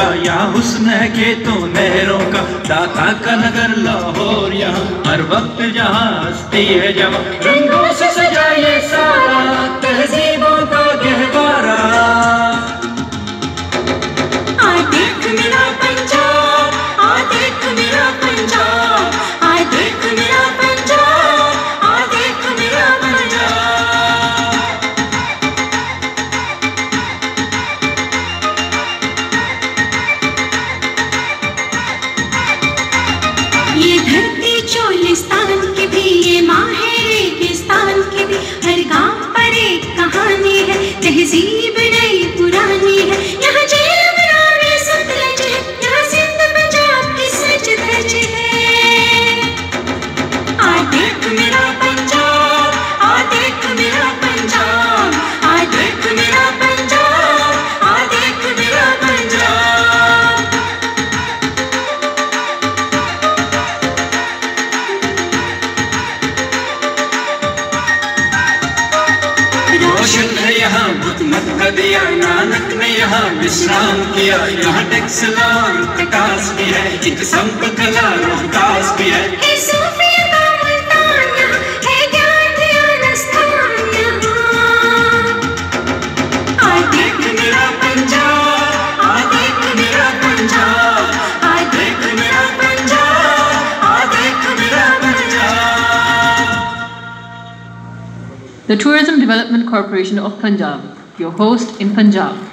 का, यहाँ हुस्न है खेतों नहरों का, दाता का नगर लाहौर, यहाँ हर वक्त जहाँ हस्ती है जवां, रंगों से सजा ये सारा तहजीबों का गहवारा। आ देख मेरा पंजाब, आ देख मेरा पंजाब, आ देख मेरा पंजाब, आ देख मेरा पंजाब। ये धरती चोलिस्तान की भी, ये माँ है रेगिस्तान की भी, हर गांव पर एक कहानी है, तहजीब नई पुरानी है। यहाँ झील में सतलज है, यहाँ सिंध पंजाब की सच धज है। आ देख मेरा पंजाब, आ देख मेरा पंजाब, आ देख मेरा पंजाब, आ देख मेरा पंजाब। रोशन है यहाँ बुत का दिया, नानक ने यहाँ विश्राम किया, यहाँ टेक्सलान कटास भी है, एक संप कला रोहतास भी है। है सूफिया का मुल्तान यहाँ, है ज्ञान ध्यान स्थान यहाँ। आ देख मेरा पंजाब, आ देख मेरा पंजाब, आ देख मेरा पंजाब, आ देख मेरा Punjab. The Tourism Development Corporation of Punjab, your host in Punjab.